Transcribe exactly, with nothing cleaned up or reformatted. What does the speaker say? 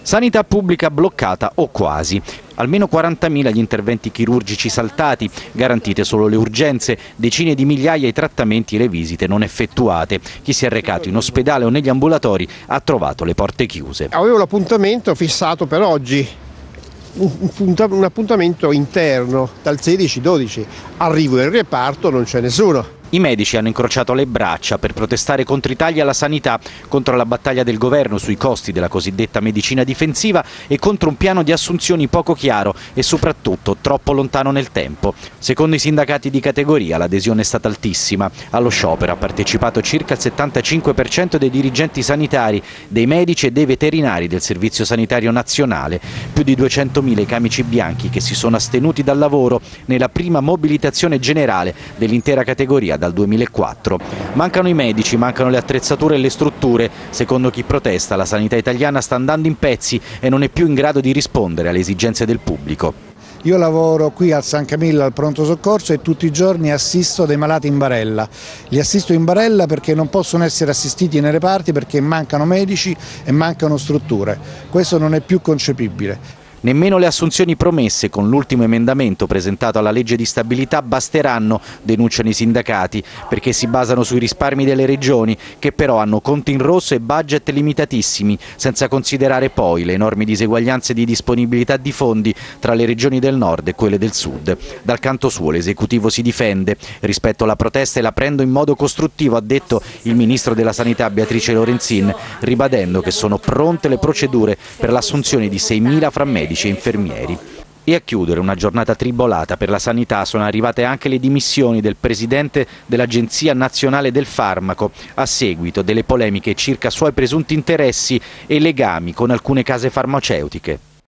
Sanità pubblica bloccata o quasi. Almeno quarantamila gli interventi chirurgici saltati, garantite solo le urgenze, decine di migliaia i trattamenti e le visite non effettuate. Chi si è recato in ospedale o negli ambulatori ha trovato le porte chiuse. Avevo l'appuntamento fissato per oggi, un appuntamento interno dal sedici dodici. Arrivo in reparto, non c'è nessuno. I medici hanno incrociato le braccia per protestare contro i tagli alla sanità, contro la battaglia del governo sui costi della cosiddetta medicina difensiva e contro un piano di assunzioni poco chiaro e soprattutto troppo lontano nel tempo. Secondo i sindacati di categoria l'adesione è stata altissima. Allo sciopero ha partecipato circa il settantacinque per cento dei dirigenti sanitari, dei medici e dei veterinari del Servizio Sanitario Nazionale, più di duecentomila i camici bianchi che si sono astenuti dal lavoro nella prima mobilitazione generale dell'intera categoria dal duemilaquattro. Mancano i medici, mancano le attrezzature e le strutture. Secondo chi protesta, la sanità italiana sta andando in pezzi e non è più in grado di rispondere alle esigenze del pubblico. Io lavoro qui al San Camillo al pronto soccorso e tutti i giorni assisto dei malati in barella. Li assisto in barella perché non possono essere assistiti nei reparti perché mancano medici e mancano strutture. Questo non è più concepibile. Nemmeno le assunzioni promesse con l'ultimo emendamento presentato alla legge di stabilità basteranno, denunciano i sindacati, perché si basano sui risparmi delle regioni, che però hanno conti in rosso e budget limitatissimi, senza considerare poi le enormi diseguaglianze di disponibilità di fondi tra le regioni del nord e quelle del sud. Dal canto suo l'esecutivo si difende. Rispetto alla protesta e la prendo in modo costruttivo, ha detto il ministro della Sanità Beatrice Lorenzin, ribadendo che sono pronte le procedure per l'assunzione di seimila fra medici e infermieri. E a chiudere una giornata tribolata per la sanità sono arrivate anche le dimissioni del presidente dell'Agenzia Nazionale del Farmaco a seguito delle polemiche circa suoi presunti interessi e legami con alcune case farmaceutiche.